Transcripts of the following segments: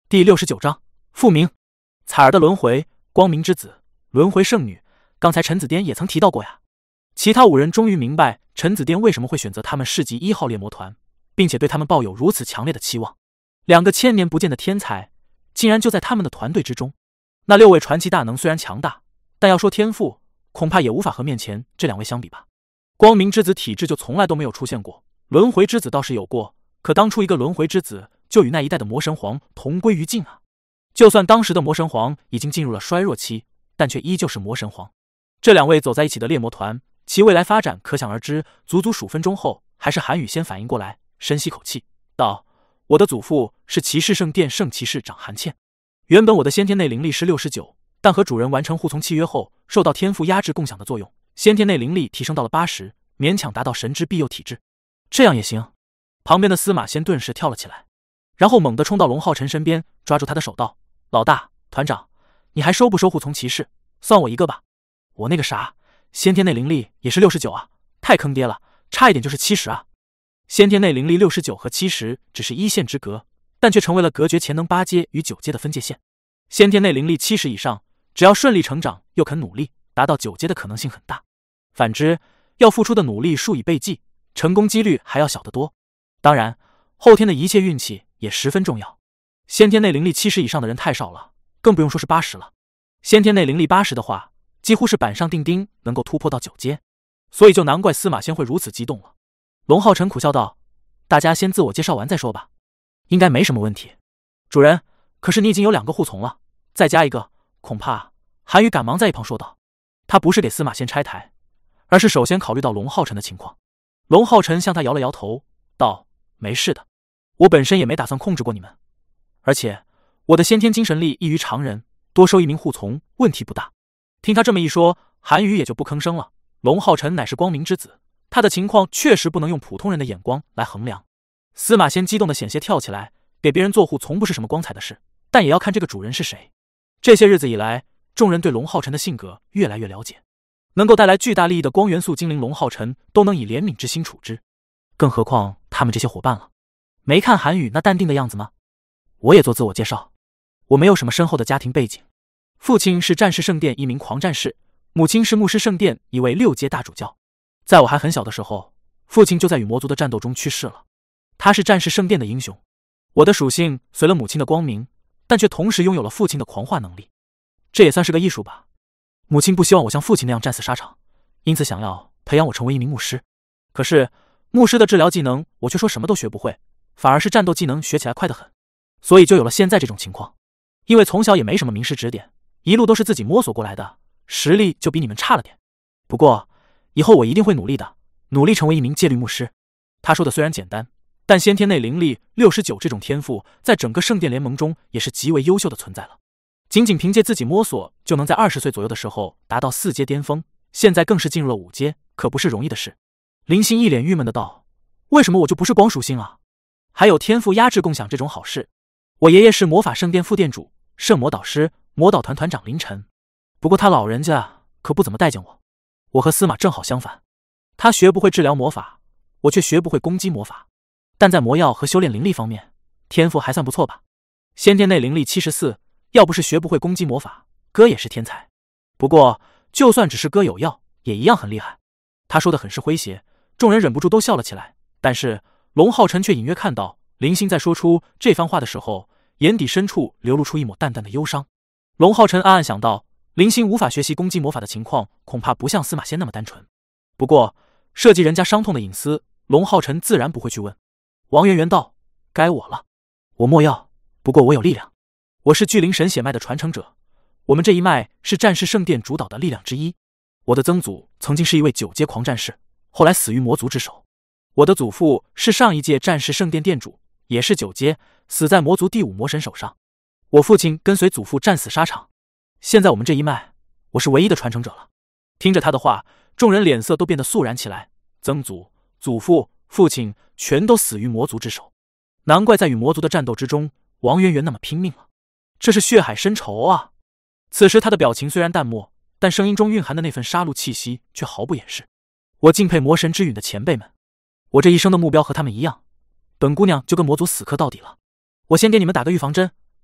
第69章复明。采儿的轮回，光明之子，轮回圣女。刚才陈子颠也曾提到过呀。其他5人终于明白陈子颠为什么会选择他们市级1号猎魔团，并且对他们抱有如此强烈的期望。2个千年不见的天才，竟然就在他们的团队之中。那6位传奇大能虽然强大，但要说天赋，恐怕也无法和面前这2位相比吧。光明之子体质就从来都没有出现过，轮回之子倒是有过，可当初一个轮回之子就与那一代的魔神皇同归于尽啊！就算当时的魔神皇已经进入了衰弱期，但却依旧是魔神皇。这2位走在一起的猎魔团，其未来发展可想而知。足足数分钟后，还是韩宇先反应过来，深吸口气道：“我的祖父是骑士圣殿圣骑士长韩倩。原本我的先天内灵力是69，但和主人完成互从契约后，受到天赋压制共享的作用，先天内灵力提升到了80，勉强达到神之庇佑体质。这样也行？”旁边的司马仙顿时跳了起来，然后猛地冲到龙浩辰身边，抓住他的手道：“老大，团长，你还收不收护从骑士？算我一个吧。我那个啥，先天内灵力也是69啊，太坑爹了，差一点就是70啊。”先天内灵力69和70只是1线之隔，但却成为了隔绝潜能8阶与9阶的分界线。先天内灵力70以上，只要顺利成长又肯努力，达到9阶的可能性很大。反之，要付出的努力数以倍计，成功几率还要小得多。当然，后天的一切运气也十分重要。先天内灵力70以上的人太少了，更不用说是80了。先天内灵力80的话，几乎是板上钉钉能够突破到9阶，所以就难怪司马仙会如此激动了。龙浩辰苦笑道：“大家先自我介绍完再说吧，应该没什么问题。主人，可是你已经有2个护从了，再加一个，恐怕……”韩宇赶忙在一旁说道。他不是给司马仙拆台，而是首先考虑到龙浩辰的情况。龙浩辰向他摇了摇头，道：“没事的，我本身也没打算控制过你们，而且我的先天精神力异于常人，多收1名护从问题不大。”听他这么一说，韩宇也就不吭声了。龙浩辰乃是光明之子，他的情况确实不能用普通人的眼光来衡量。司马仙激动的险些跳起来，给别人做护从不是什么光彩的事，但也要看这个主人是谁。这些日子以来，众人对龙浩辰的性格越来越了解，能够带来巨大利益的光元素精灵龙浩辰都能以怜悯之心处之，更何况他们这些伙伴了。没看韩宇那淡定的样子吗？我也做自我介绍，我没有什么深厚的家庭背景，父亲是战士圣殿一名狂战士，母亲是牧师圣殿一位6阶大主教。在我还很小的时候，父亲就在与魔族的战斗中去世了。他是战士圣殿的英雄。我的属性随了母亲的光明，但却同时拥有了父亲的狂化能力，这也算是个艺术吧。母亲不希望我像父亲那样战死沙场，因此想要培养我成为一名牧师。可是牧师的治疗技能我却说什么都学不会，反而是战斗技能学起来快得很，所以就有了现在这种情况。因为从小也没什么名师指点，一路都是自己摸索过来的，实力就比你们差了点。不过以后我一定会努力的，努力成为一名戒律牧师。他说的虽然简单，但先天内灵力69这种天赋在整个圣殿联盟中也是极为优秀的存在了。仅仅凭借自己摸索就能在20岁左右的时候达到4阶巅峰，现在更是进入了5阶，可不是容易的事。林星一脸郁闷的道：“为什么我就不是光属性啊？还有天赋压制共享这种好事。我爷爷是魔法圣殿副殿主，圣魔导师，魔导团团长林晨，不过他老人家可不怎么待见我。我和司马正好相反，他学不会治疗魔法，我却学不会攻击魔法，但在魔药和修炼灵力方面，天赋还算不错吧。先天内灵力74，要不是学不会攻击魔法，哥也是天才。不过就算只是哥有药，也一样很厉害。”他说的很是诙谐，众人忍不住都笑了起来。但是龙浩辰却隐约看到林星在说出这番话的时候，眼底深处流露出一抹淡淡的忧伤。龙浩辰暗暗想到，林星无法学习攻击魔法的情况恐怕不像司马仙那么单纯。不过涉及人家伤痛的隐私，龙浩辰自然不会去问。王圆圆道：“该我了，我莫药，不过我有力量。我是巨灵神血脉的传承者，我们这一脉是战士圣殿主导的力量之一。我的曾祖曾经是一位9阶狂战士，后来死于魔族之手。我的祖父是上一届战士圣殿殿主，也是9阶，死在魔族第5魔神手上。我父亲跟随祖父战死沙场，现在我们这一脉，我是唯一的传承者了。”听着他的话，众人脸色都变得肃然起来。曾祖、祖父、父亲全都死于魔族之手，难怪在与魔族的战斗之中，王圆圆那么拼命了。这是血海深仇啊！此时他的表情虽然淡漠，但声音中蕴含的那份杀戮气息却毫不掩饰。我敬佩魔神之允的前辈们，我这一生的目标和他们一样，本姑娘就跟魔族死磕到底了。我先给你们打个预防针，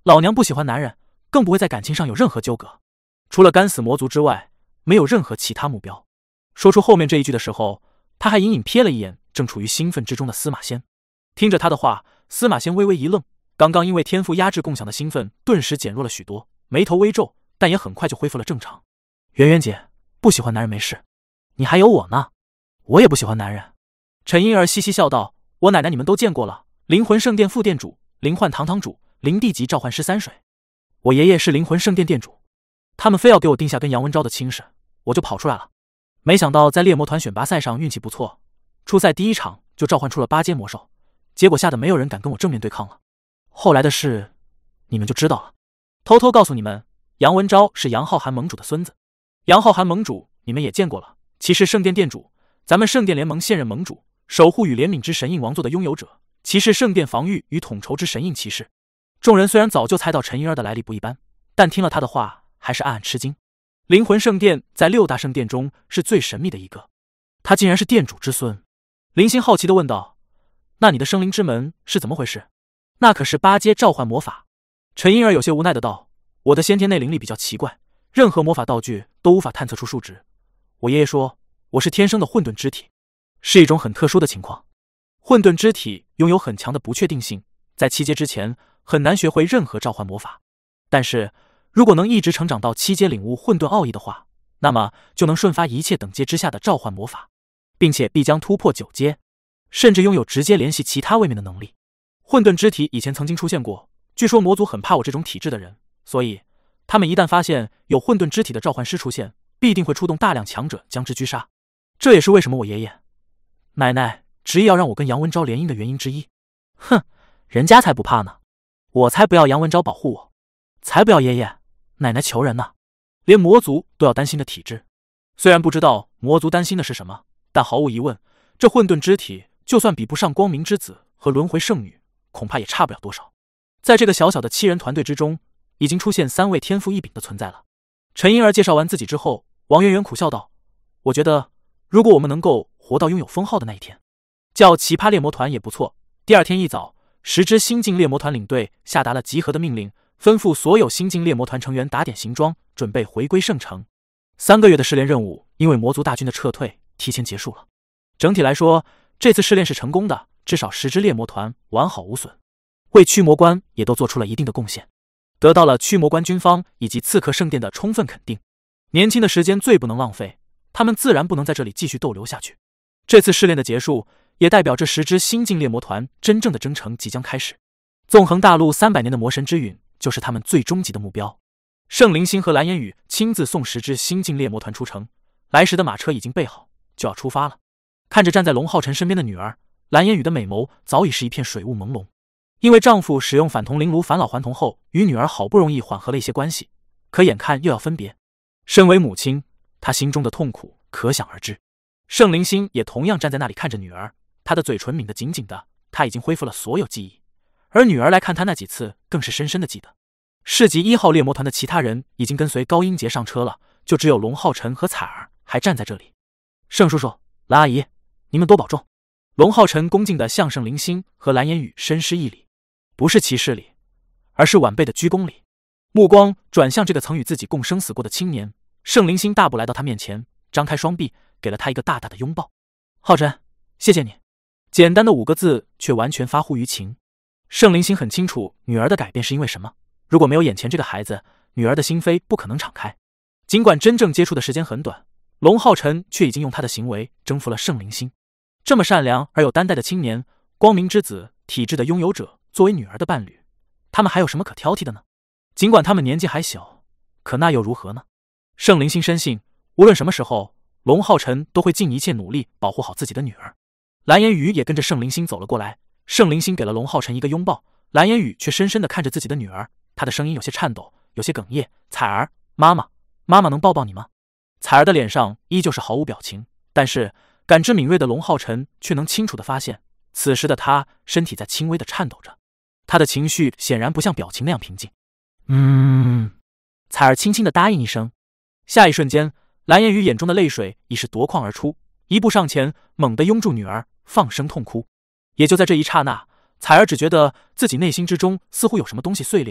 老娘不喜欢男人，更不会在感情上有任何纠葛，除了干死魔族之外，没有任何其他目标。说出后面这一句的时候，他还隐隐瞥了一眼正处于兴奋之中的司马仙。听着他的话，司马仙微微一愣，刚刚因为天赋压制共享的兴奋顿时减弱了许多，眉头微皱，但也很快就恢复了正常。圆圆姐，不喜欢男人没事，你还有我呢。我也不喜欢男人。陈婴儿嘻嘻笑道，我奶奶你们都见过了，灵魂圣殿副殿主，灵幻堂堂主，灵帝级召唤师三水。我爷爷是灵魂圣殿殿主，他们非要给我定下跟杨文昭的亲事，我就跑出来了。没想到在猎魔团选拔赛上运气不错，初赛第一场就召唤出了8阶魔兽，结果吓得没有人敢跟我正面对抗了。后来的事你们就知道了。偷偷告诉你们，杨文昭是杨浩涵盟主的孙子。杨浩涵盟主你们也见过了，骑士圣殿殿主，咱们圣殿联盟现任盟主，守护与怜悯之神印王座的拥有者，骑士圣殿防御与统筹之神印骑士。众人虽然早就猜到陈婴儿的来历不一般，但听了他的话还是暗暗吃惊。灵魂圣殿在6大圣殿中是最神秘的一个，他竟然是殿主之孙。林星好奇地问道，那你的生灵之门是怎么回事？那可是8阶召唤魔法。陈婴儿有些无奈的道，我的先天内灵力比较奇怪，任何魔法道具都无法探测出数值。我爷爷说我是天生的混沌之体，是一种很特殊的情况。混沌之体拥有很强的不确定性，在7阶之前很难学会任何召唤魔法，但是如果能一直成长到7阶领悟混沌奥义的话，那么就能瞬发一切等阶之下的召唤魔法，并且必将突破9阶，甚至拥有直接联系其他位面的能力。混沌之体以前曾经出现过，据说魔族很怕我这种体质的人，所以他们一旦发现有混沌之体的召唤师出现，必定会出动大量强者将之狙杀。这也是为什么我爷爷奶奶执意要让我跟杨文昭联姻的原因之一。哼，人家才不怕呢，我才不要杨文昭保护我，才不要爷爷奶奶求人呢。连魔族都要担心的体质，虽然不知道魔族担心的是什么，但毫无疑问，这混沌之体就算比不上光明之子和轮回圣女，恐怕也差不了多少。在这个小小的7人团队之中，已经出现3位天赋异禀的存在了。陈婴儿介绍完自己之后，王媛媛苦笑道，我觉得如果我们能够活到拥有封号的那一天，叫奇葩猎魔团也不错。第二天一早，10支新晋猎魔团领队下达了集合的命令，吩咐所有新晋猎魔团成员打点行装，准备回归圣城。3个月的试炼任务因为魔族大军的撤退提前结束了。整体来说，这次试炼是成功的，至少10支猎魔团完好无损，为驱魔官也都做出了一定的贡献，得到了驱魔官军方以及刺客圣殿的充分肯定。年轻的时间最不能浪费，他们自然不能在这里继续逗留下去。这次试炼的结束，也代表这10支新晋猎魔团真正的征程即将开始。纵横大陆300年的魔神之陨就是他们最终极的目标。圣灵星和蓝烟雨亲自送10支新晋猎魔团出城，来时的马车已经备好，就要出发了。看着站在龙浩辰身边的女儿，蓝烟雨的美眸早已是一片水雾朦胧。因为丈夫使用反同灵炉返老还童后，与女儿好不容易缓和了一些关系，可眼看又要分别，身为母亲，她心中的痛苦可想而知。圣灵星也同样站在那里看着女儿，她的嘴唇抿得紧紧的，她已经恢复了所有记忆，而女儿来看她那几次更是深深的记得。市级1号猎魔团的其他人已经跟随高英杰上车了，就只有龙浩辰和彩儿还站在这里。盛叔叔、蓝阿姨，你们多保重。龙浩辰恭敬地向圣灵星和蓝烟雨深施一礼，不是骑士礼，而是晚辈的鞠躬礼。目光转向这个曾与自己共生死过的青年，圣灵星大步来到他面前，张开双臂，给了他一个大大的拥抱。浩辰，谢谢你。简单的5个字，却完全发乎于情。圣灵星很清楚女儿的改变是因为什么，如果没有眼前这个孩子，女儿的心扉不可能敞开。尽管真正接触的时间很短，龙浩辰却已经用他的行为征服了圣灵星。这么善良而有担待的青年，光明之子体质的拥有者，作为女儿的伴侣，他们还有什么可挑剔的呢？尽管他们年纪还小，可那又如何呢？圣灵星深信，无论什么时候，龙浩辰都会尽一切努力保护好自己的女儿。蓝烟雨也跟着圣灵星走了过来，圣灵星给了龙浩辰一个拥抱，蓝烟雨却深深地看着自己的女儿，她的声音有些颤抖，有些哽咽，彩儿，妈妈，妈妈能抱抱你吗？彩儿的脸上依旧是毫无表情，但是感知敏锐的龙浩辰却能清楚地发现，此时的他身体在轻微地颤抖着，他的情绪显然不像表情那样平静。彩儿轻轻地答应一声，下一瞬间，蓝烟雨眼中的泪水已是夺眶而出，一步上前，猛地拥住女儿，放声痛哭。也就在这一刹那，彩儿只觉得自己内心之中似乎有什么东西碎裂了，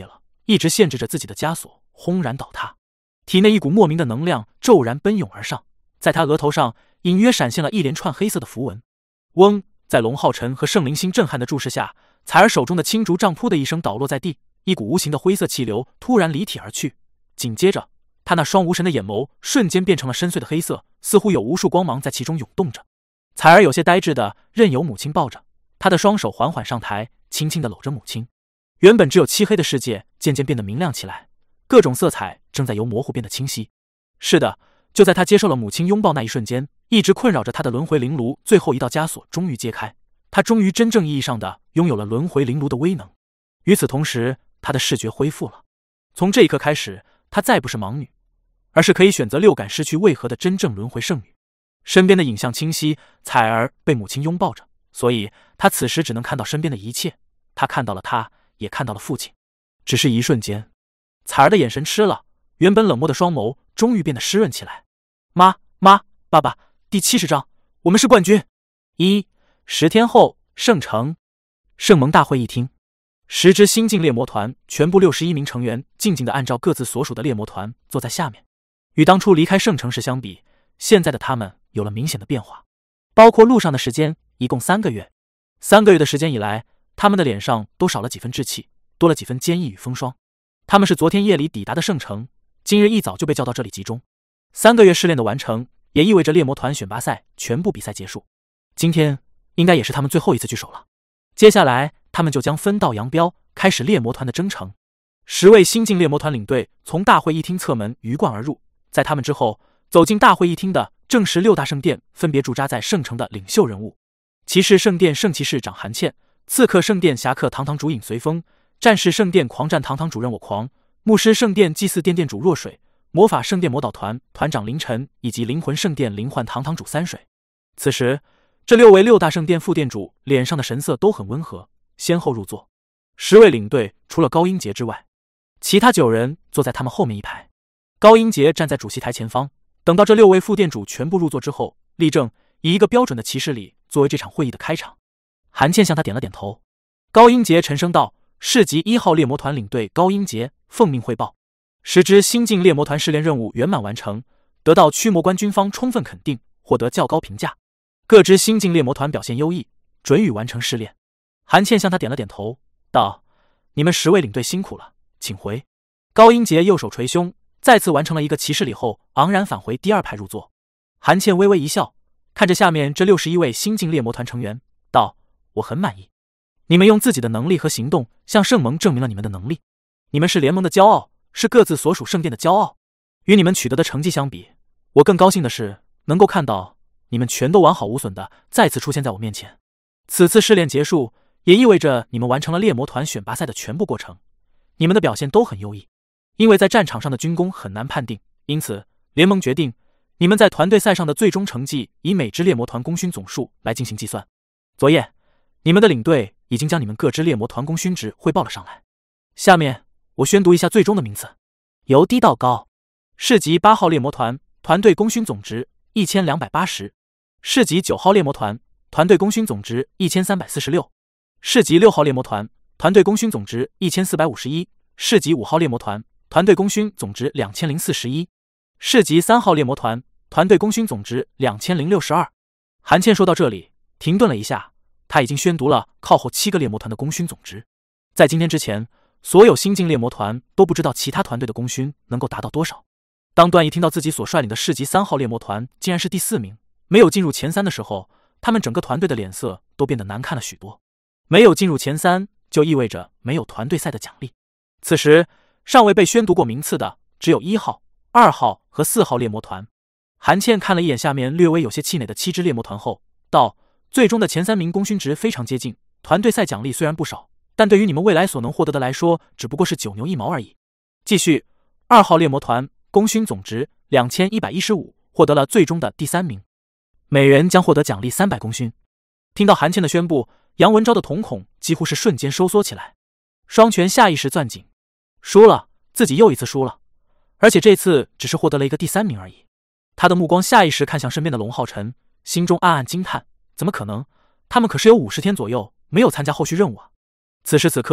一直限制着自己的枷锁，轰然倒塌。体内一股莫名的能量骤然奔涌而上，在他额头上隐约闪现了一连串黑色的符文。嗡！在龙浩辰和圣灵星震撼的注视下，彩儿手中的青竹杖噗的一声倒落在地，一股无形的灰色气流突然离体而去。紧接着，他那双无神的眼眸瞬间变成了深邃的黑色，似乎有无数光芒在其中涌动着。彩儿有些呆滞的任由母亲抱着，她的双手缓缓上抬，轻轻地搂着母亲。原本只有漆黑的世界渐渐变得明亮起来，各种色彩正在由模糊变得清晰。是的，就在他接受了母亲拥抱那一瞬间，一直困扰着他的轮回灵炉最后一道枷锁终于揭开，他终于真正意义上的拥有了轮回灵炉的威能。与此同时，他的视觉恢复了。从这一刻开始，他再不是盲女，而是可以选择六感失去为何的真正轮回圣女。身边的影像清晰，彩儿被母亲拥抱着，所以他此时只能看到身边的一切。他看到了他，也看到了父亲。只是一瞬间，彩儿的眼神吃了，原本冷漠的双眸终于变得湿润起来。妈，爸爸，第70章，我们是冠军。10天后，圣城圣盟大会议厅，10支新晋猎魔团全部61名成员静静地按照各自所属的猎魔团坐在下面。与当初离开圣城时相比，现在的他们有了明显的变化，包括路上的时间，一共3个月。3个月的时间以来，他们的脸上都少了几分稚气，多了几分坚毅与风霜。他们是昨天夜里抵达的圣城，今日一早就被叫到这里集中。3个月试炼的完成，也意味着猎魔团选拔赛全部比赛结束。今天应该也是他们最后一次聚首了。接下来，他们就将分道扬镳，开始猎魔团的征程。10位新晋猎魔团领队从大会议厅侧门鱼贯而入，在他们之后，走进大会议厅的正是6大圣殿分别驻扎在圣城的领袖人物：骑士圣殿圣骑士长韩茜，刺客圣殿侠客堂堂主尹随风，战士圣殿狂战堂堂主任我狂，牧师圣殿祭祀殿殿主若水，魔法圣殿魔导团团长凌晨，以及灵魂圣殿灵幻堂堂主三水。此时，这6位6大圣殿副殿主脸上的神色都很温和，先后入座。10位领队除了高英杰之外，其他9人坐在他们后面一排。高英杰站在主席台前方，等到这6位副殿主全部入座之后，立正，以一个标准的骑士礼作为这场会议的开场。韩茜向他点了点头。高英杰沉声道：“市级1号猎魔团领队高英杰奉命汇报，10支新晋猎魔团试炼任务圆满完成，得到驱魔官军方充分肯定，获得较高评价。各支新晋猎魔团表现优异，准予完成试炼。”韩茜向他点了点头，道：“你们10位领队辛苦了，请回。”高英杰右手捶胸，再次完成了一个骑士礼后，昂然返回第2排入座。韩茜微微一笑，看着下面这61位新晋猎魔团成员，道：“我很满意，你们用自己的能力和行动向圣盟证明了你们的能力。你们是联盟的骄傲，是各自所属圣殿的骄傲。与你们取得的成绩相比，我更高兴的是能够看到你们全都完好无损的再次出现在我面前。此次试炼结束，也意味着你们完成了猎魔团选拔赛的全部过程。你们的表现都很优异，因为在战场上的军功很难判定，因此联盟决定你们在团队赛上的最终成绩以每支猎魔团功勋总数来进行计算。昨夜，你们的领队已经将你们各支猎魔团功勋值汇报了上来。下面我宣读一下最终的名次，由低到高。市级8号猎魔团团队功勋总值1280，市级9号猎魔团团队功勋总值1346，市级6号猎魔团团队功勋总值1451，市级5号猎魔团团队功勋总值2041，市级3号猎魔团团队功勋总值2062。韩茜说到这里停顿了一下，他已经宣读了靠后7个猎魔团的功勋总值。在今天之前，所有新晋猎魔团都不知道其他团队的功勋能够达到多少。当段毅听到自己所率领的市级3号猎魔团竟然是第4名，没有进入前3的时候，他们整个团队的脸色都变得难看了许多。没有进入前3就意味着没有团队赛的奖励。此时尚未被宣读过名次的只有1号、2号和4号猎魔团。韩茜看了一眼下面略微有些气馁的7支猎魔团后道：“最终的前3名功勋值非常接近，团队赛奖励虽然不少，但对于你们未来所能获得的来说，只不过是9牛1毛而已。”继续，2号猎魔团功勋总值2115，获得了最终的第3名，每人将获得奖励300功勋。听到韩茜的宣布，杨文昭的瞳孔几乎是瞬间收缩起来，双拳下意识攥紧。输了，自己又一次输了，而且这次只是获得了一个第3名而已。他的目光下意识看向身边的龙浩辰，心中暗暗惊叹，怎么可能？他们可是有50天左右没有参加后续任务啊！此时此刻，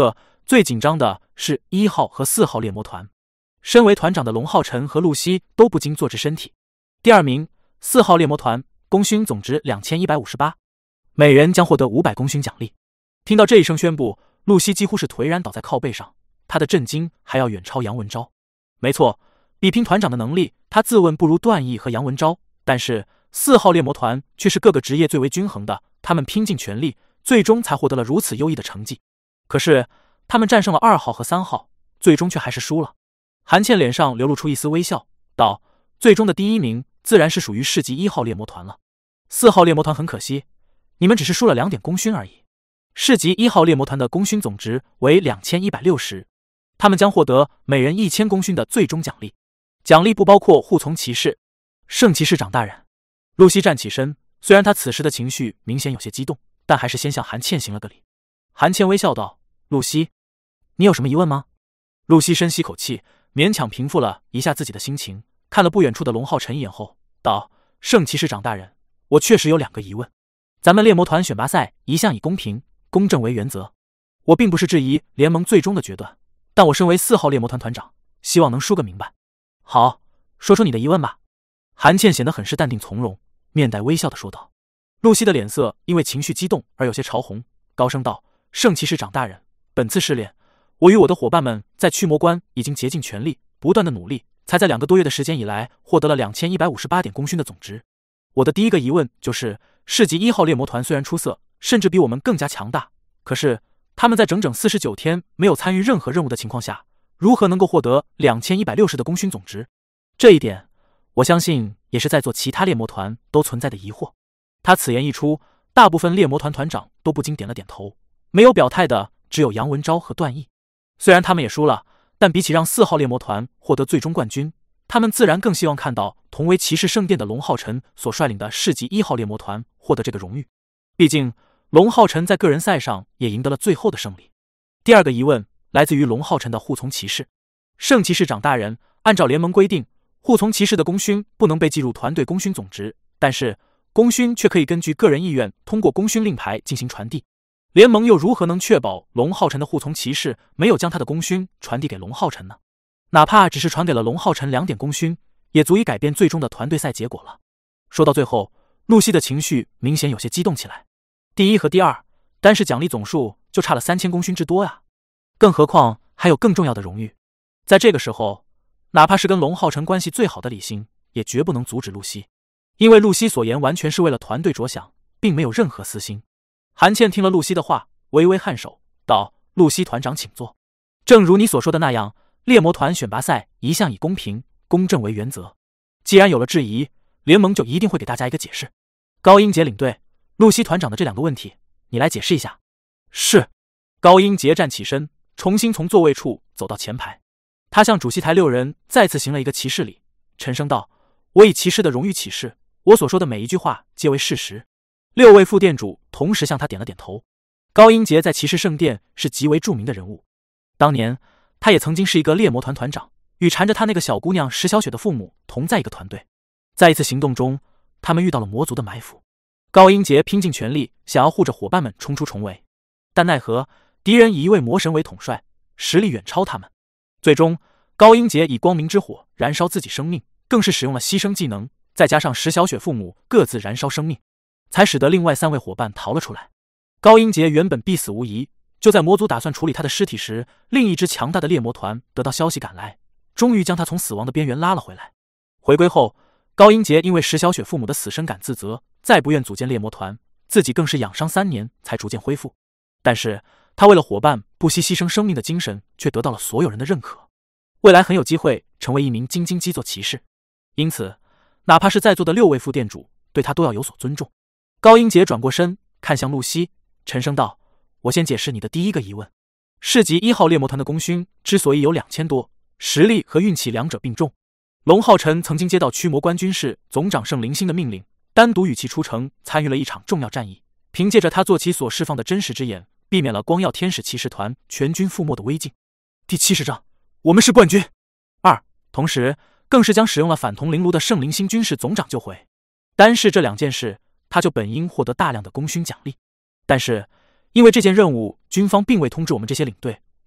最紧张的是1号和4号猎魔团。身为团长的龙浩辰和露西都不禁坐直身体。第二名4号猎魔团，功勋总值2158，每人将获得500功勋奖励。听到这一声宣布，露西几乎是颓然倒在靠背上，她的震惊还要远超杨文昭。没错，比拼团长的能力，他自问不如段毅和杨文昭，但是4号猎魔团却是各个职业最为均衡的，他们拼尽全力，最终才获得了如此优异的成绩。可是他们战胜了2号和3号，最终却还是输了。韩倩脸上流露出一丝微笑，道：最终的第1名自然是属于市级1号猎魔团了。4号猎魔团很可惜，你们只是输了2点功勋而已。市级1号猎魔团的功勋总值为2160，他们将获得每人1000功勋的最终奖励，奖励不包括护从骑士。圣骑士长大人。露西站起身，虽然她此时的情绪明显有些激动，但还是先向韩倩行了个礼。韩倩微笑道：露西，你有什么疑问吗？露西深吸口气，勉强平复了一下自己的心情，看了不远处的龙浩辰一眼后道：圣骑士长大人，我确实有2个疑问。咱们猎魔团选拔赛一向以公平公正为原则，我并不是质疑联盟最终的决断，但我身为4号猎魔团团长，希望能说个明白。好，说出你的疑问吧。韩倩显得很是淡定从容，面带微笑地说道。露西的脸色因为情绪激动而有些潮红，高声道：圣骑士长大人，本次试炼，我与我的伙伴们在驱魔关已经竭尽全力，不断的努力，才在2个多月的时间以来获得了2158点功勋的总值。我的第一个疑问就是，市级1号猎魔团虽然出色，甚至比我们更加强大，可是他们在整整49天没有参与任何任务的情况下，如何能够获得2160的功勋总值？这一点，我相信也是在座其他猎魔团都存在的疑惑。他此言一出，大部分猎魔团团长都不禁点了点头，没有表态的只有杨文昭和段毅。虽然他们也输了，但比起让4号猎魔团获得最终冠军，他们自然更希望看到同为骑士圣殿的龙浩辰所率领的市级1号猎魔团获得这个荣誉。毕竟龙浩辰在个人赛上也赢得了最后的胜利。第二个疑问来自于龙浩辰的护从骑士。圣骑士长大人，按照联盟规定，护从骑士的功勋不能被计入团队功勋总值，但是功勋却可以根据个人意愿通过功勋令牌进行传递。联盟又如何能确保龙浩辰的护从骑士没有将他的功勋传递给龙浩辰呢？哪怕只是传给了龙浩辰2点功勋，也足以改变最终的团队赛结果了。说到最后，露西的情绪明显有些激动起来。第1和第2，单是奖励总数就差了3000功勋之多呀，更何况还有更重要的荣誉。在这个时候，哪怕是跟龙浩辰关系最好的李欣，也绝不能阻止露西，因为露西所言完全是为了团队着想，并没有任何私心。韩倩听了露西的话，微微颔首，道：露西团长请坐。正如你所说的那样，猎魔团选拔赛一向以公平公正为原则，既然有了质疑，联盟就一定会给大家一个解释。高英杰领队，露西团长的这2个问题，你来解释一下。是。高英杰站起身，重新从座位处走到前排，他向主席台6人再次行了一个骑士礼，沉声道：我以骑士的荣誉起誓，我所说的每一句话皆为事实。6位副店主同时向他点了点头。高英杰在骑士圣殿是极为著名的人物，当年他也曾经是一个猎魔团团长，与缠着他那个小姑娘石小雪的父母同在一个团队。在一次行动中，他们遇到了魔族的埋伏，高英杰拼尽全力想要护着伙伴们冲出重围，但奈何敌人以一位魔神为统帅，实力远超他们。最终高英杰以光明之火燃烧自己生命，更是使用了牺牲技能，再加上石小雪父母各自燃烧生命，才使得另外3位伙伴逃了出来。高英杰原本必死无疑，就在魔族打算处理他的尸体时，另一支强大的猎魔团得到消息赶来，终于将他从死亡的边缘拉了回来。回归后，高英杰因为石小雪父母的死深感自责，再不愿组建猎魔团，自己更是养伤3年才逐渐恢复。但是他为了伙伴不惜牺牲生命的精神却得到了所有人的认可，未来很有机会成为一名京津基座骑士。因此哪怕是在座的6位副店主对他都要有所尊重。高英杰转过身看向露西，沉声道：我先解释你的第1个疑问。市级1号猎魔团的功勋之所以有2000多，实力和运气2者并重。龙浩辰曾经接到驱魔官军事总长圣灵星的命令，单独与其出城参与了一场重要战役，凭借着他做其所释放的真实之眼，避免了光耀天使骑士团全军覆没的危境。第70章，我们是冠军。2，同时更是将使用了反同灵炉的圣灵星军事总长救回。单是这2件事，他就本应获得大量的功勋奖励，但是因为这件任务军方并未通知我们这些领队，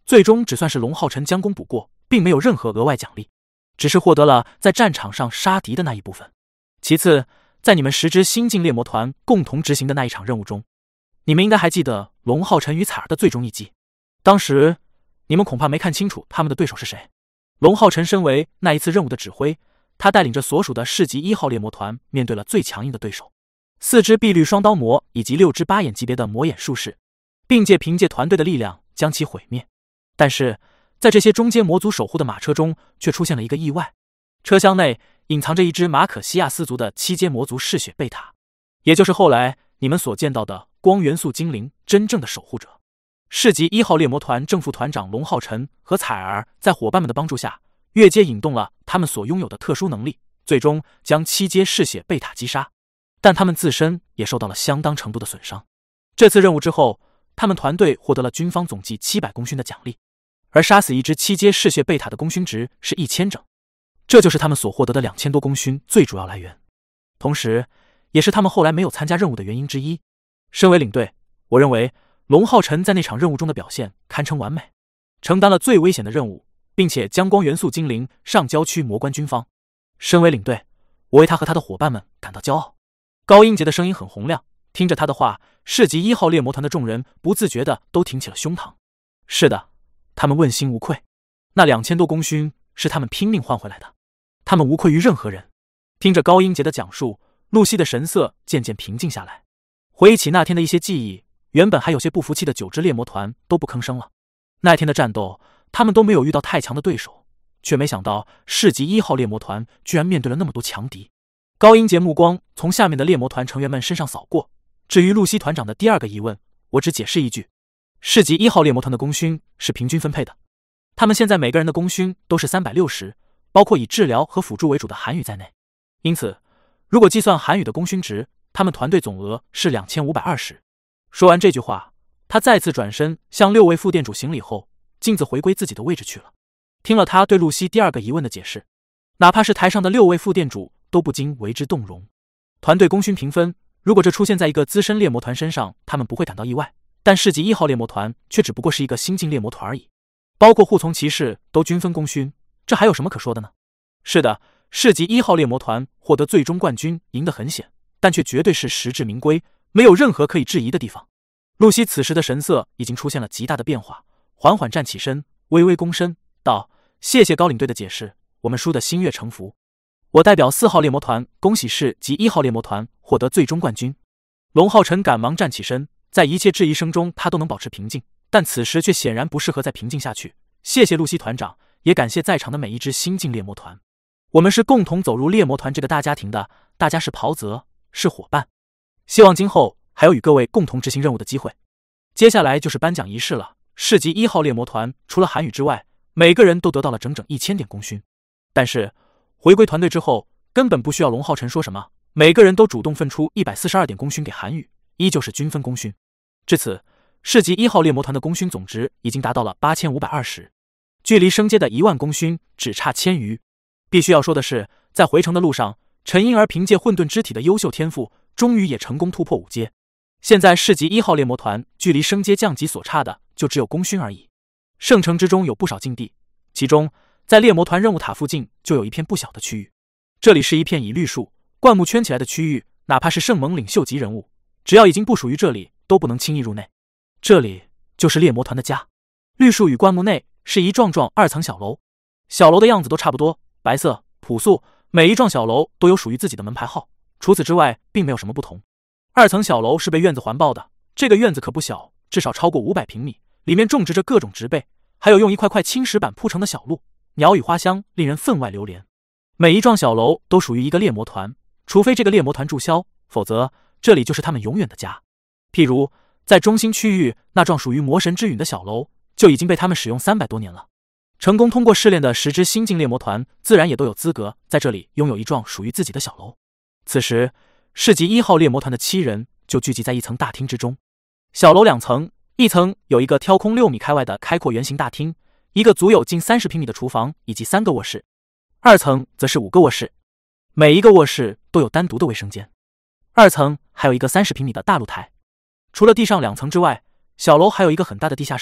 最终只算是龙浩辰将功补过，并没有任何额外奖励，只是获得了在战场上杀敌的那一部分。其次，在你们10支新晋猎魔团共同执行的那一场任务中，你们应该还记得龙浩辰与采儿的最终一击。当时你们恐怕没看清楚他们的对手是谁。龙浩辰身为那一次任务的指挥，他带领着所属的市级1号猎魔团面对了最强硬的对手，4只碧绿双刀魔以及6只8眼级别的魔眼术士，并凭借团队的力量将其毁灭。但是在这些中阶魔族守护的马车中，却出现了一个意外，车厢内隐藏着一只马可西亚斯族的7阶魔族嗜血贝塔，也就是后来你们所见到的光元素精灵真正的守护者。市级1号猎魔团正副团长龙浩辰和采儿在伙伴们的帮助下，越阶引动了他们所拥有的特殊能力，最终将7阶嗜血贝塔击杀，但他们自身也受到了相当程度的损伤。这次任务之后，他们团队获得了军方总计700功勋的奖励，而杀死一只7阶嗜血贝塔的功勋值是1000整，这就是他们所获得的2000多功勋最主要来源，同时也是他们后来没有参加任务的原因之一。身为领队，我认为龙浩辰在那场任务中的表现堪称完美，承担了最危险的任务，并且将光元素精灵上交区魔关军方。身为领队，我为他和他的伙伴们感到骄傲。高英杰的声音很洪亮，听着他的话，市级1号猎魔团的众人不自觉的都挺起了胸膛。是的，他们问心无愧，那2000多功勋是他们拼命换回来的，他们无愧于任何人。听着高英杰的讲述，露西的神色渐渐平静下来，回忆起那天的一些记忆，原本还有些不服气的9支猎魔团都不吭声了。那天的战斗，他们都没有遇到太强的对手，却没想到市级1号猎魔团居然面对了那么多强敌。高英杰目光从下面的猎魔团成员们身上扫过，至于露西团长的第二个疑问，我只解释一句，市级1号猎魔团的功勋是平均分配的，他们现在每个人的功勋都是360，包括以治疗和辅助为主的韩语在内，因此如果计算韩语的功勋值，他们团队总额是2520。说完这句话，他再次转身向6位副店主行礼后，径自回归自己的位置去了。听了他对露西第二个疑问的解释，哪怕是台上的6位副店主都不禁为之动容。团队功勋评分，如果这出现在一个资深猎魔团身上，他们不会感到意外，但市级1号猎魔团却只不过是一个新晋猎魔团而已，包括护从骑士都均分功勋，这还有什么可说的呢？是的，市级1号猎魔团获得最终冠军赢得很险，但却绝对是实至名归，没有任何可以质疑的地方。露西此时的神色已经出现了极大的变化，缓缓站起身，微微躬身道：谢谢高领队的解释，我们输得心悦诚服。我代表4号猎魔团恭喜市级1号猎魔团获得最终冠军。龙浩辰赶忙站起身，在一切质疑声中他都能保持平静，但此时却显然不适合再平静下去。谢谢露西团长，也感谢在场的每一支新晋猎魔团，我们是共同走入猎魔团这个大家庭的，大家是袍泽，是伙伴，希望今后还有与各位共同执行任务的机会。接下来就是颁奖仪式了。市级1号猎魔团除了韩语之外，每个人都得到了整整1000点功勋。但是回归团队之后，根本不需要龙浩辰说什么，每个人都主动分出142点功勋给韩语，依旧是均分功勋。至此，市级1号猎魔团的功勋总值已经达到了8520，距离升阶的1万功勋只差1000余。必须要说的是，在回程的路上，陈婴儿凭借混沌肢体的优秀天赋，终于也成功突破5阶。现在市级1号猎魔团距离升阶降级所差的就只有功勋而已。圣城之中有不少禁地，其中在猎魔团任务塔附近就有一片不小的区域，这里是一片以绿树灌木圈起来的区域，哪怕是圣盟领袖级人物，只要已经不属于这里，都不能轻易入内。这里就是猎魔团的家。绿树与灌木内是一幢幢2层小楼，小楼的样子都差不多，白色朴素，每一幢小楼都有属于自己的门牌号，除此之外并没有什么不同。2层小楼是被院子环抱的，这个院子可不小，至少超过500平米，里面种植着各种植被，还有用一块块青石板铺成的小路，鸟语花香，令人分外流连。每一幢小楼都属于一个猎魔团，除非这个猎魔团注销，否则这里就是他们永远的家。譬如在中心区域那幢属于魔神之允的小楼，就已经被他们使用300多年了。成功通过试炼的10支新晋猎魔团自然也都有资格在这里拥有一幢属于自己的小楼。此时市级1号猎魔团的7人就聚集在一层大厅之中。小楼2层，一层有一个挑空6米开外的开阔圆形大厅，一个足有近30平米的厨房以及3个卧室，2层则是5个卧室，每一个卧室都有单独的卫生间。2层还有一个30平米的大露台。除了地上2层之外，小楼还有一个很大的地下室，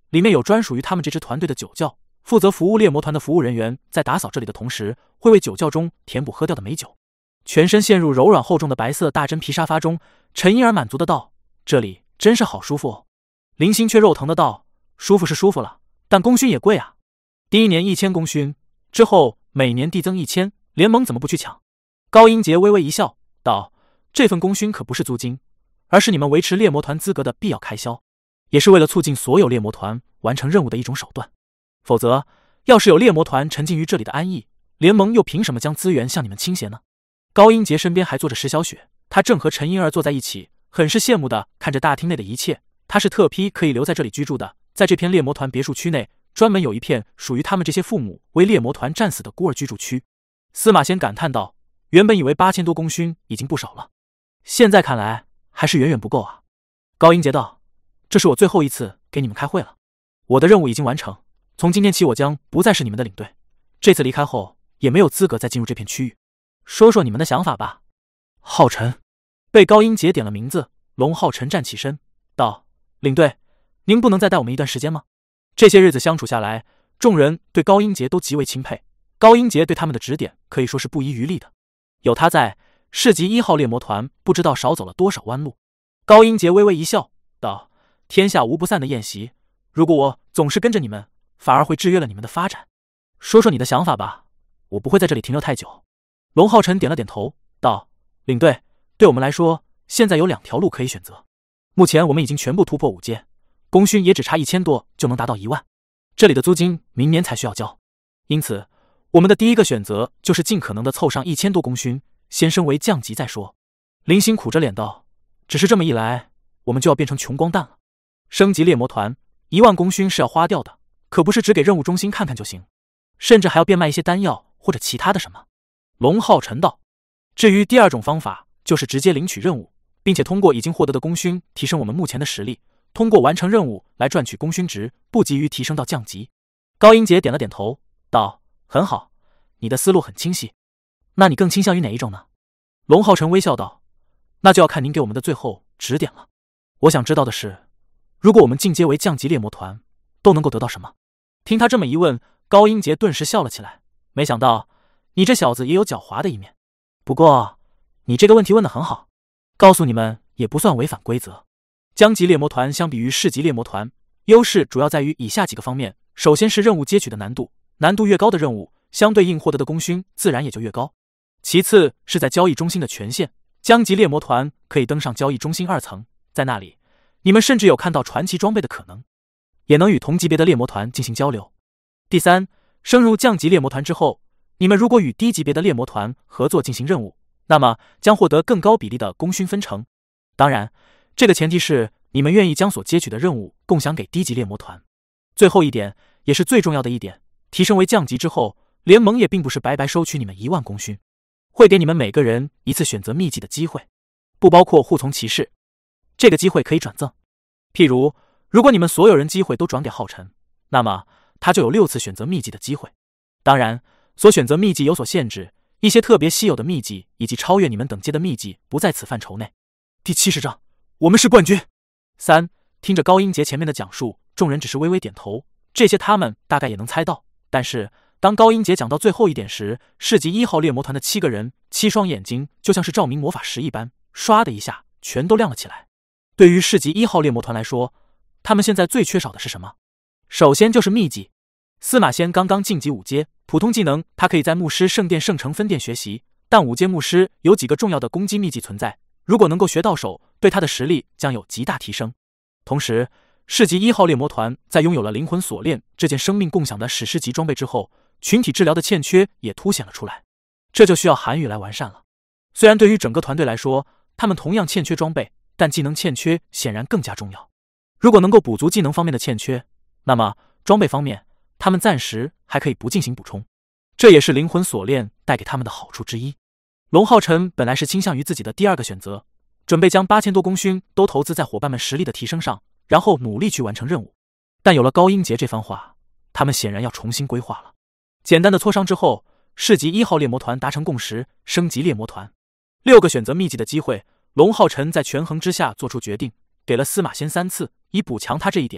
里面有专属于他们这支团队的酒窖，负责服务猎魔团的服务人员在打扫这里的同时，会为酒窖中填补喝掉的美酒。全身陷入柔软厚重的白色大真皮沙发中，陈婴儿满足的道：“这里真是好舒服哦。”林星却肉疼的道：“舒服是舒服了，但功勋也贵啊。第一年1000功勋，之后每年递增1000，联盟怎么不去抢？”高英杰微微一笑道：“这份功勋可不是租金，而是你们维持猎魔团资格的必要开销，也是为了促进所有猎魔团完成任务的一种手段。否则，要是有猎魔团沉浸于这里的安逸，联盟又凭什么将资源向你们倾斜呢？”高英杰身边还坐着石小雪，她正和陈婴儿坐在一起，很是羡慕的看着大厅内的一切。她是特批可以留在这里居住的，在这片猎魔团别墅区内，专门有一片属于他们这些父母为猎魔团战死的孤儿居住区。司马仙感叹道：“原本以为8000多功勋已经不少了，现在看来还是远远不够啊。”高英杰道：“这是我最后一次给你们开会了，我的任务已经完成，从今天起我将不再是你们的领队，这次离开后也没有资格再进入这片区域。说说你们的想法吧。”浩辰被高英杰点了名字，龙浩辰站起身道：“领队，您不能再带我们一段时间吗？”这些日子相处下来，众人对高英杰都极为钦佩，高英杰对他们的指点可以说是不遗余力的。有他在，市级1号猎魔团不知道少走了多少弯路。高英杰微微一笑道：“天下无不散的宴席，如果我总是跟着你们，反而会制约了你们的发展。说说你的想法吧，我不会在这里停留太久。”龙浩辰点了点头道：“领队，对我们来说，现在有2条路可以选择。目前我们已经全部突破5阶，功勋也只差1000多就能达到1万，这里的租金明年才需要交，因此我们的第一个选择就是尽可能的凑上1000多功勋，先升为降级再说。”林星苦着脸道：“只是这么一来，我们就要变成穷光蛋了。升级猎魔团1万功勋是要花掉的，可不是只给任务中心看看就行，甚至还要变卖一些丹药或者其他的什么。”龙浩辰道：“至于第二种方法，就是直接领取任务，并且通过已经获得的功勋提升我们目前的实力，通过完成任务来赚取功勋值，不急于提升到降级。”高英杰点了点头道：“很好，你的思路很清晰。那你更倾向于哪一种呢？”龙浩辰微笑道：“那就要看您给我们的最后指点了。我想知道的是，如果我们进阶为降级猎魔团，都能够得到什么？”听他这么一问，高英杰顿时笑了起来，没想到你这小子也有狡猾的一面。不过你这个问题问得很好，告诉你们也不算违反规则。降级猎魔团相比于市级猎魔团，优势主要在于以下几个方面。首先是任务接取的难度，难度越高的任务，相对应获得的功勋自然也就越高。其次是在交易中心的权限，降级猎魔团可以登上交易中心2层，在那里你们甚至有看到传奇装备的可能，也能与同级别的猎魔团进行交流。第三，升入降级猎魔团之后，你们如果与低级别的猎魔团合作进行任务，那么将获得更高比例的功勋分成。当然，这个前提是你们愿意将所接取的任务共享给低级猎魔团。最后一点，也是最重要的一点，提升为降级之后，联盟也并不是白白收取你们1万功勋，会给你们每个人一次选择秘籍的机会，不包括护从骑士。这个机会可以转赠，譬如如果你们所有人机会都转给浩辰，那么他就有6次选择秘籍的机会。当然，所选择秘籍有所限制，一些特别稀有的秘籍以及超越你们等阶的秘籍不在此范畴内。第70章，我们是冠军。3. 听着高英杰前面的讲述，众人只是微微点头，这些他们大概也能猜到。但是当高英杰讲到最后一点时，市级1号猎魔团的7个人7双眼睛就像是照明魔法石一般，唰的一下全都亮了起来。对于市级1号猎魔团来说，他们现在最缺少的是什么？首先就是秘籍。司马仙刚刚晋级5阶，普通技能他可以在牧师圣殿圣城分店学习，但5阶牧师有几个重要的攻击秘籍存在，如果能够学到手，对他的实力将有极大提升。同时，市级1号猎魔团在拥有了灵魂锁链这件生命共享的史诗级装备之后，群体治疗的欠缺也凸显了出来，这就需要韩宇来完善了。虽然对于整个团队来说，他们同样欠缺装备，但技能欠缺显然更加重要。如果能够补足技能方面的欠缺，那么装备方面他们暂时还可以不进行补充，这也是灵魂锁链带给他们的好处之一。龙浩辰本来是倾向于自己的第2个选择，准备将8000多功勋都投资在伙伴们实力的提升上，然后努力去完成任务。但有了高英杰这番话，他们显然要重新规划了。简单的磋商之后，市级1号猎魔团达成共识，升级猎魔团。6个选择秘籍的机会，龙浩辰在权衡之下做出决定，给了司马仙3次，以补强他这一点。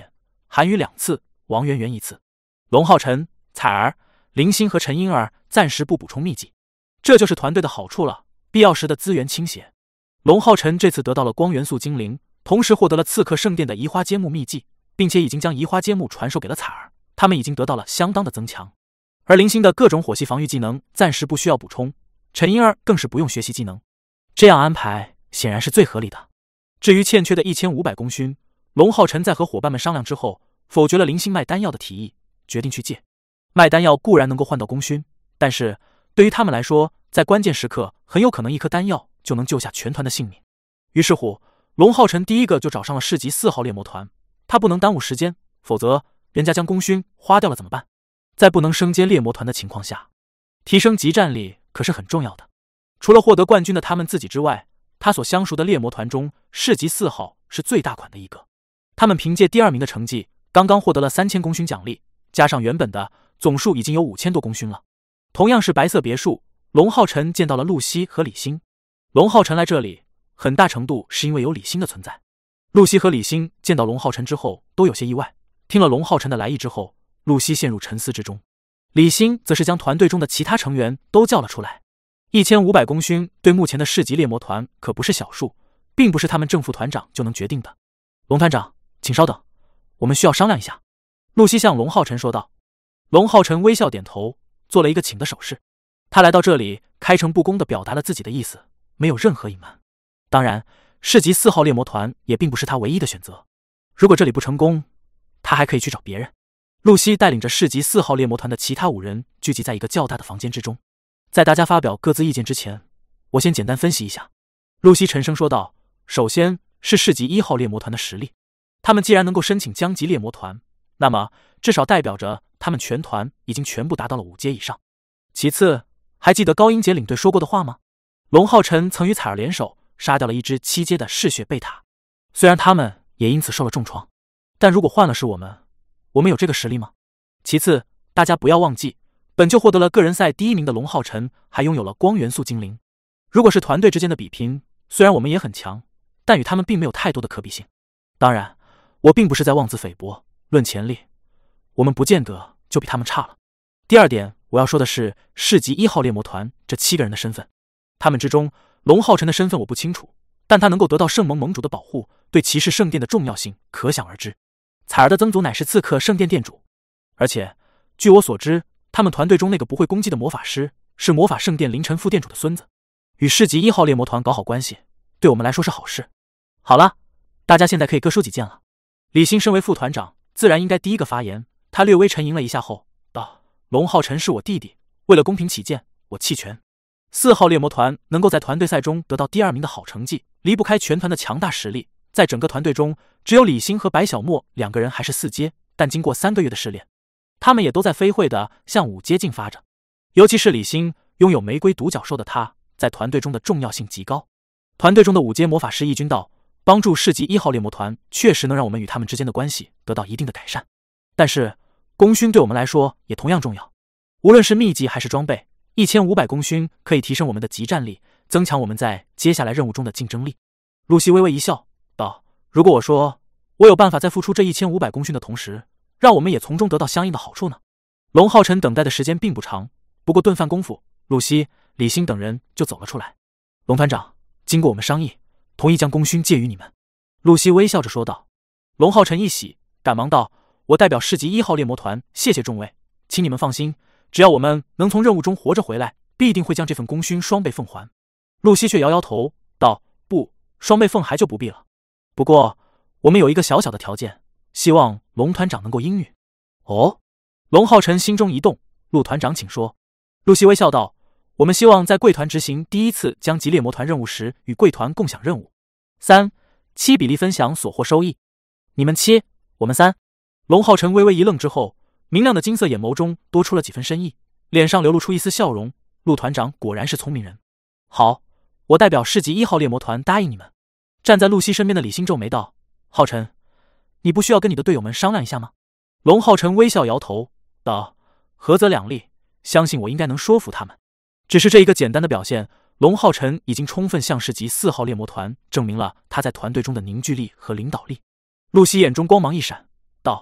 韩宇2次，王媛媛1次。龙浩辰、彩儿、林星和陈英儿暂时不补充秘籍，这就是团队的好处了，必要时的资源倾斜。龙浩辰这次得到了光元素精灵，同时获得了刺客圣殿的移花接木秘技，并且已经将移花接木传授给了彩儿，他们已经得到了相当的增强。而林星的各种火系防御技能暂时不需要补充，陈英儿更是不用学习技能，这样安排显然是最合理的。至于欠缺的1500功勋，龙浩辰在和伙伴们商量之后，否决了林星卖丹药的提议，决定去借。卖丹药固然能够换到功勋，但是对于他们来说，在关键时刻很有可能1颗丹药就能救下全团的性命。于是乎，龙浩辰第一个就找上了市级4号猎魔团，他不能耽误时间，否则人家将功勋花掉了怎么办？在不能升阶猎魔团的情况下，提升集战力可是很重要的。除了获得冠军的他们自己之外，他所相熟的猎魔团中，市级4号是最大款的一个。他们凭借第2名的成绩，刚刚获得了3000功勋奖励，加上原本的总数已经有5000多功勋了。同样是白色别墅，龙浩辰见到了露西和李欣。龙浩辰来这里，很大程度是因为有李欣的存在。露西和李欣见到龙浩辰之后都有些意外，听了龙浩辰的来意之后，露西陷入沉思之中。李欣则是将团队中的其他成员都叫了出来。1500功勋对目前的市级猎魔团可不是小数，并不是他们正副团长就能决定的。龙团长，请稍等，我们需要商量一下。露西向龙浩辰说道。龙浩辰微笑点头，做了一个请的手势。他来到这里，开诚布公地表达了自己的意思，没有任何隐瞒。当然，市级4号猎魔团也并不是他唯一的选择。如果这里不成功，他还可以去找别人。露西带领着市级4号猎魔团的其他5人聚集在一个较大的房间之中。在大家发表各自意见之前，我先简单分析一下。露西沉声说道，首先是市级1号猎魔团的实力，他们既然能够申请将级猎魔团，那么至少代表着他们全团已经全部达到了5阶以上。其次，还记得高英杰领队说过的话吗？龙浩辰曾与彩儿联手杀掉了1只7阶的嗜血贝塔，虽然他们也因此受了重创，但如果换了是我们有这个实力吗？其次，大家不要忘记，本就获得了个人赛第1名的龙浩辰还拥有了光元素精灵。如果是团队之间的比拼，虽然我们也很强，但与他们并没有太多的可比性。当然，我并不是在妄自菲薄，论潜力，我们不见得就比他们差了。第2点，我要说的是市级1号猎魔团这7个人的身份。他们之中，龙浩辰的身份我不清楚，但他能够得到圣盟盟主的保护，对骑士圣殿的重要性可想而知。彩儿的曾祖乃是刺客圣殿殿主，而且据我所知，他们团队中那个不会攻击的魔法师是魔法圣殿凌晨副殿主的孙子。与市级1号猎魔团搞好关系，对我们来说是好事。好了，大家现在可以各说几件了。李欣身为副团长，自然应该第一个发言。他略微沉吟了一下后道，龙浩辰是我弟弟，为了公平起见，我弃权。4号猎魔团能够在团队赛中得到第2名的好成绩，离不开全团的强大实力。在整个团队中，只有李欣和白小莫2个人还是4阶，但经过3个月的试炼，他们也都在飞会的向5阶进发着。尤其是李欣，拥有玫瑰独角兽的他，在团队中的重要性极高。团队中的5阶魔法师义军道，帮助市级1号猎魔团确实能让我们与他们之间的关系得到一定的改善。但是功勋对我们来说也同样重要，无论是秘籍还是装备，1500功勋可以提升我们的集战力，增强我们在接下来任务中的竞争力。露西微微一笑道，如果我说我有办法在付出这1500功勋的同时，让我们也从中得到相应的好处呢？龙浩辰等待的时间并不长，不过顿饭功夫，露西、李欣等人就走了出来。龙团长，经过我们商议，同意将功勋借予你们。露西微笑着说道。龙浩辰一喜，赶忙道，我代表市级1号猎魔团谢谢众位，请你们放心，只要我们能从任务中活着回来，必定会将这份功勋双倍奉还。露西却摇摇头道，不，双倍奉还就不必了。不过我们有一个小小的条件，希望龙团长能够应允。哦，龙浩辰心中一动，陆团长请说。露西微笑道，我们希望在贵团执行第1次将级猎魔团任务时，与贵团共享任务。7比例分享所获收益。你们7，我们3。龙浩辰微微一愣之后，明亮的金色眼眸中多出了几分深意，脸上流露出一丝笑容。陆团长果然是聪明人。好，我代表市级1号猎魔团答应你们。站在露西身边的李欣皱眉道，浩辰，你不需要跟你的队友们商量一下吗？龙浩辰微笑摇头道，合则两利，相信我应该能说服他们。只是这一个简单的表现，龙浩辰已经充分向市级4号猎魔团证明了他在团队中的凝聚力和领导力。露西眼中光芒一闪道，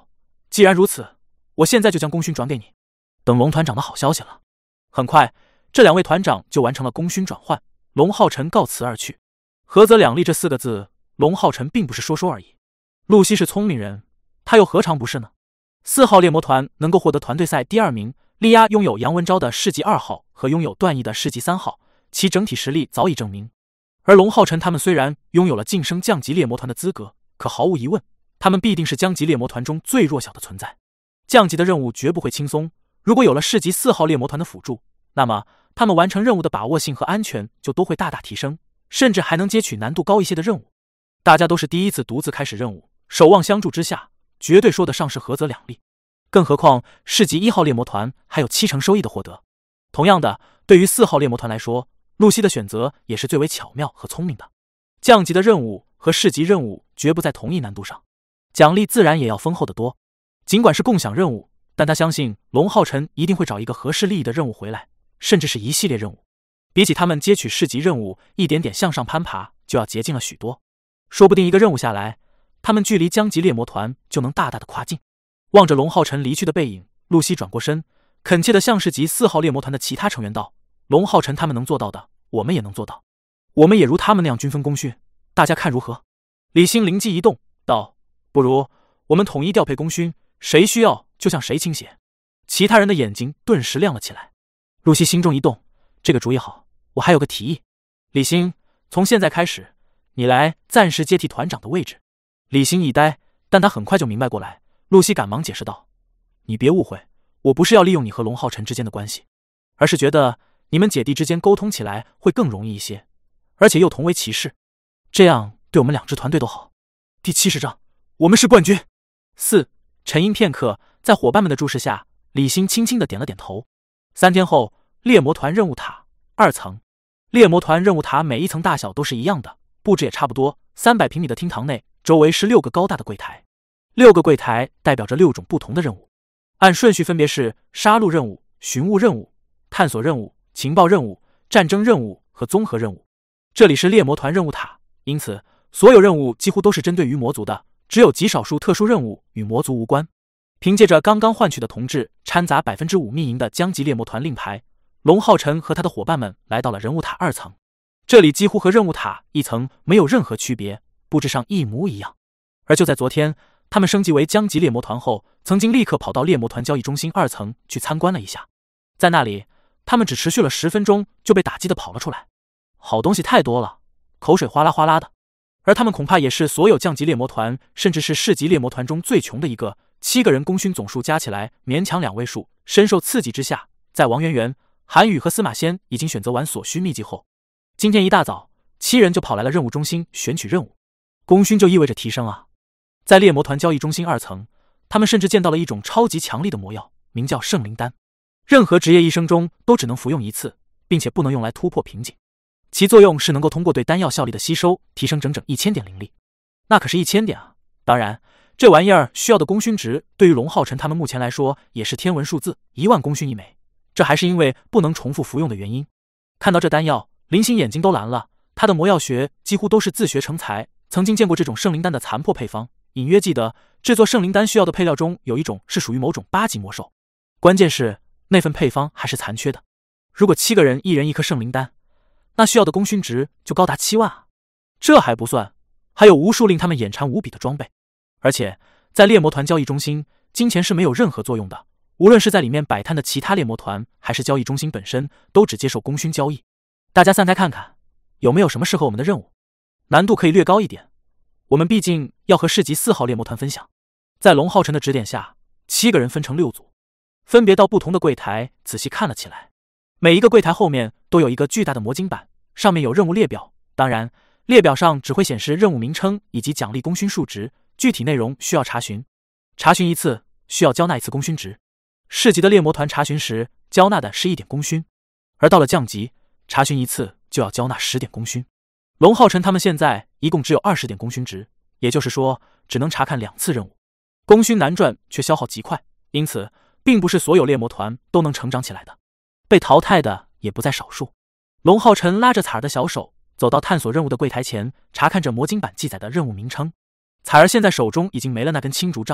既然如此，我现在就将功勋转给你，等龙团长的好消息了。很快，这2位团长就完成了功勋转换。龙浩辰告辞而去。合则两利这4个字，龙浩辰并不是说说而已。露西是聪明人，他又何尝不是呢？4号猎魔团能够获得团队赛第2名，力压拥有杨文昭的世纪2号和拥有段奕的世纪3号，其整体实力早已证明。而龙浩辰他们虽然拥有了晋升降级猎魔团的资格，可毫无疑问，他们必定是降级猎魔团中最弱小的存在。降级的任务绝不会轻松，如果有了世级4号猎魔团的辅助，那么他们完成任务的把握性和安全就都会大大提升，甚至还能接取难度高一些的任务。大家都是第一次独自开始任务，守望相助之下，绝对说得上是合则两利。更何况世级1号猎魔团还有70%收益的获得。同样的，对于4号猎魔团来说，露西的选择也是最为巧妙和聪明的。降级的任务和市级任务绝不在同一难度上，奖励自然也要丰厚得多。尽管是共享任务，但他相信龙浩辰一定会找一个合适利益的任务回来，甚至是一系列任务。比起他们接取市级任务一点点向上攀爬，就要捷径了许多。说不定一个任务下来，他们距离降级猎魔团就能大大的跨境。望着龙浩辰离去的背影，露西转过身，恳切地向市级4号猎魔团的其他成员道：龙浩辰他们能做到的，我们也能做到。我们也如他们那样均分功勋，大家看如何？李欣灵机一动，道：不如我们统一调配功勋，谁需要就向谁倾斜。其他人的眼睛顿时亮了起来。露西心中一动，这个主意好，我还有个提议。李欣，从现在开始，你来暂时接替团长的位置。李欣一呆，但他很快就明白过来。露西赶忙解释道：你别误会，我不是要利用你和龙浩辰之间的关系，而是觉得你们姐弟之间沟通起来会更容易一些，而且又同为骑士，这样对我们2支团队都好。第70章，我们是冠军。沉吟片刻，在伙伴们的注视下，李欣轻轻地点了点头。3天后，猎魔团任务塔2层。猎魔团任务塔每一层大小都是一样的，布置也差不多。300平米的厅堂内，周围是6个高大的柜台，6个柜台代表着6种不同的任务，按顺序分别是杀戮任务、寻物任务、探索任务、情报任务、战争任务和综合任务。这里是猎魔团任务塔，因此所有任务几乎都是针对于魔族的，只有极少数特殊任务与魔族无关。凭借着刚刚换取的铜质掺杂 5% 密银的降级猎魔团令牌，龙浩辰和他的伙伴们来到了任务塔2层。这里几乎和任务塔1层没有任何区别，布置上一模一样。而就在昨天，他们升级为降级猎魔团后，曾经立刻跑到猎魔团交易中心2层去参观了一下。在那里，他们只持续了10分钟就被打击的跑了出来。好东西太多了，口水哗啦哗啦的。而他们恐怕也是所有降级猎魔团甚至是市级猎魔团中最穷的一个，7个人功勋总数加起来勉强2位数。深受刺激之下，在王媛媛、韩宇和司马仙已经选择完所需秘籍后，今天一大早7人就跑来了任务中心选取任务。功勋就意味着提升啊。在猎魔团交易中心2层，他们甚至见到了一种超级强力的魔药，名叫圣灵丹。任何职业一生中都只能服用1次，并且不能用来突破瓶颈。其作用是能够通过对丹药效力的吸收，提升整整1000点灵力。那可是1000点啊！当然，这玩意儿需要的功勋值对于龙浩辰他们目前来说也是天文数字，1万功勋1枚。这还是因为不能重复服用的原因。看到这丹药，林星眼睛都蓝了。他的魔药学几乎都是自学成才，曾经见过这种圣灵丹的残破配方，隐约记得制作圣灵丹需要的配料中有一种是属于某种8级魔兽。关键是那份配方还是残缺的。如果7个人1人1颗圣灵丹，那需要的功勋值就高达7万啊！这还不算，还有无数令他们眼馋无比的装备。而且在猎魔团交易中心，金钱是没有任何作用的，无论是在里面摆摊的其他猎魔团，还是交易中心本身，都只接受功勋交易。大家散开看看，有没有什么适合我们的任务？难度可以略高一点，我们毕竟要和市级4号猎魔团分享。在龙浩辰的指点下，7个人分成6组，分别到不同的柜台仔细看了起来。每一个柜台后面都有一个巨大的魔晶板，上面有任务列表，当然列表上只会显示任务名称以及奖励功勋数值，具体内容需要查询。查询1次需要交纳1次功勋值。市级的猎魔团查询时交纳的是1点功勋，而到了降级，查询1次就要交纳10点功勋。龙浩辰他们现在一共只有20点功勋值，也就是说只能查看2次任务。功勋难赚却消耗极快，因此并不是所有猎魔团都能成长起来的，被淘汰的也不在少数。龙浩辰拉着彩儿的小手走到探索任务的柜台前，查看着魔晶板记载的任务名称。彩儿现在手中已经没了那根青竹杖，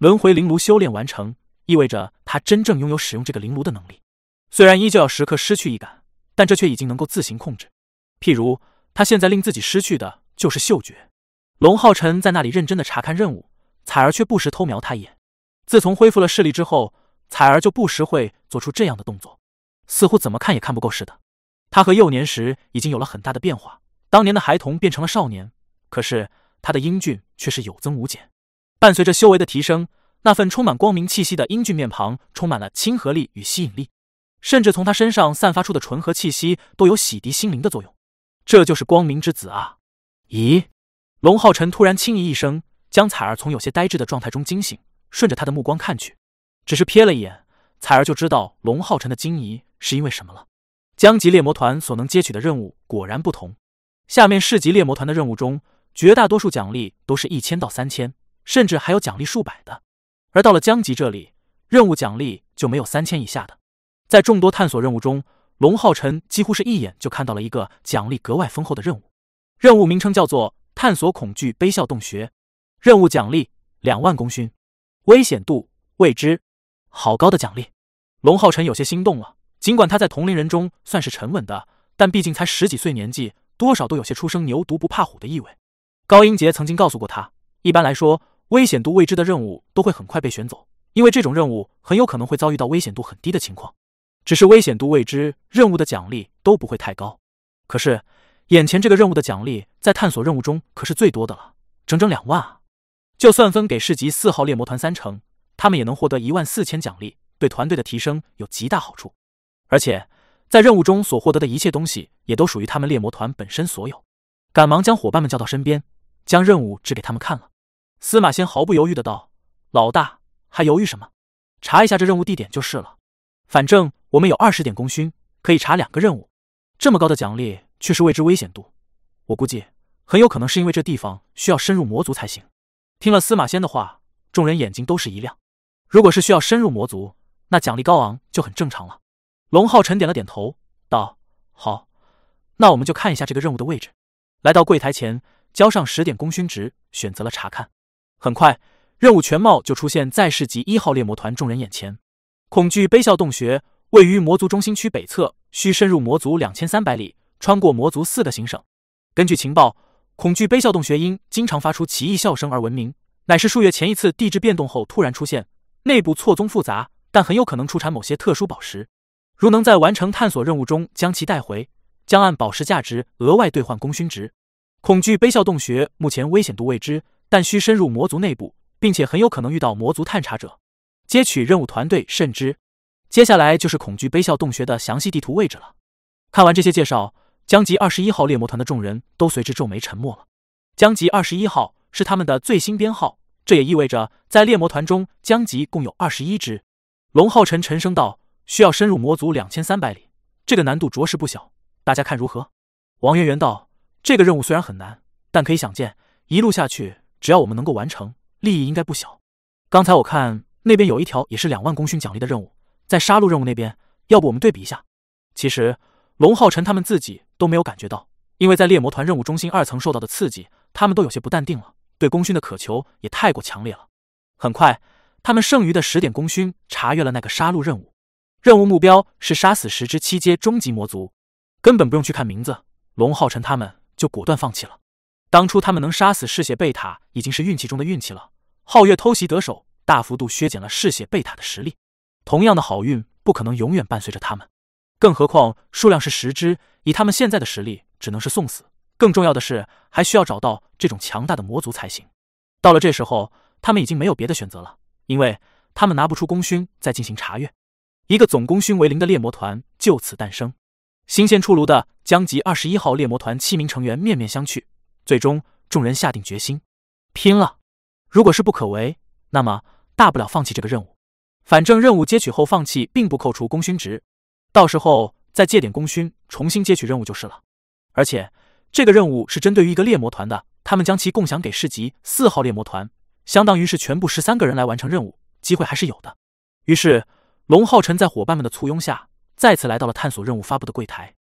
轮回灵炉修炼完成，意味着他真正拥有使用这个灵炉的能力。虽然依旧要时刻失去一感，但这却已经能够自行控制。譬如他现在令自己失去的就是嗅觉。龙浩辰在那里认真地查看任务，彩儿却不时偷瞄他一眼。自从恢复了视力之后，彩儿就不时会做出这样的动作，似乎怎么看也看不够似的。他和幼年时已经有了很大的变化，当年的孩童变成了少年，可是他的英俊却是有增无减。伴随着修为的提升，那份充满光明气息的英俊面庞充满了亲和力与吸引力，甚至从他身上散发出的醇和气息都有洗涤心灵的作用。这就是光明之子啊！咦？龙浩辰突然轻咦一声，将彩儿从有些呆滞的状态中惊醒，顺着他的目光看去，只是瞥了一眼，彩儿就知道龙浩辰的惊疑是因为什么了。将级猎魔团所能接取的任务果然不同，下面市级猎魔团的任务中，绝大多数奖励都是1000到3000，甚至还有奖励数百的，而到了将级这里，任务奖励就没有3000以下的。在众多探索任务中，龙浩辰几乎是一眼就看到了一个奖励格外丰厚的任务，任务名称叫做探索恐惧悲啸洞穴，任务奖励2万功勋，危险度未知，好高的奖励。龙浩辰有些心动了，尽管他在同龄人中算是沉稳的，但毕竟才10几岁年纪，多少都有些初生牛犊不怕虎的意味。高英杰曾经告诉过他，一般来说，危险度未知的任务都会很快被选走，因为这种任务很有可能会遭遇到危险度很低的情况。只是危险度未知任务的奖励都不会太高，可是眼前这个任务的奖励在探索任务中可是最多的了，整整2万啊！就算分给市级4号猎魔团30%，他们也能获得14000奖励，对团队的提升有极大好处。而且在任务中所获得的一切东西也都属于他们猎魔团本身所有。赶忙将伙伴们叫到身边，将任务指给他们看了。司马仙毫不犹豫的道：“老大，还犹豫什么？查一下这任务地点就是了。反正我们有20点功勋，可以查2个任务。这么高的奖励却是未知危险度，我估计很有可能是因为这地方需要深入魔族才行。”听了司马仙的话，众人眼睛都是一亮。如果是需要深入魔族，那奖励高昂就很正常了。龙浩辰点了点头，道：“好，那我们就看一下这个任务的位置。”来到柜台前，交上10点功勋值，选择了查看。很快，任务全貌就出现在市级1号猎魔团众人眼前。恐惧悲啸洞穴位于魔族中心区北侧，需深入魔族2300里，穿过魔族4个行省。根据情报，恐惧悲啸洞穴因经常发出奇异笑声而闻名，乃是数月前一次地质变动后突然出现，内部错综复杂，但很有可能出产某些特殊宝石。如能在完成探索任务中将其带回，将按宝石价值额外兑换功勋值。恐惧悲啸洞穴目前危险度未知，但需深入魔族内部，并且很有可能遇到魔族探查者。接取任务团队慎之。接下来就是恐惧悲啸洞穴的详细地图位置了。看完这些介绍，将级21号猎魔团的众人都随之皱眉沉默了。将级21号是他们的最新编号，这也意味着在猎魔团中将级共有21只。龙浩辰沉声道：“需要深入魔族2300里，这个难度着实不小，大家看如何？”王媛媛道：“这个任务虽然很难，但可以想见，一路下去，只要我们能够完成，利益应该不小。刚才我看那边有一条也是2万功勋奖励的任务，在杀戮任务那边，要不我们对比一下？”其实龙浩辰他们自己都没有感觉到，因为在猎魔团任务中心2层受到的刺激，他们都有些不淡定了，对功勋的渴求也太过强烈了。很快，他们剩余的10点功勋查阅了那个杀戮任务，任务目标是杀死10只7阶终极魔族，根本不用去看名字，龙浩辰他们就果断放弃了。当初他们能杀死嗜血贝塔已经是运气中的运气了，皓月偷袭得手，大幅度削减了嗜血贝塔的实力。同样的好运不可能永远伴随着他们，更何况数量是10只，以他们现在的实力只能是送死。更重要的是，还需要找到这种强大的魔族才行。到了这时候，他们已经没有别的选择了，因为他们拿不出功勋再进行查阅。一个总功勋为0的猎魔团就此诞生。新鲜出炉的将级21号猎魔团7名成员面面相觑，最终众人下定决心，拼了！如果是不可为，那么大不了放弃这个任务。反正任务接取后放弃并不扣除功勋值，到时候再借点功勋重新接取任务就是了。而且这个任务是针对于一个猎魔团的，他们将其共享给市级4号猎魔团，相当于是全部13个人来完成任务，机会还是有的。于是龙浩辰在伙伴们的簇拥下，再次来到了探索任务发布的柜台。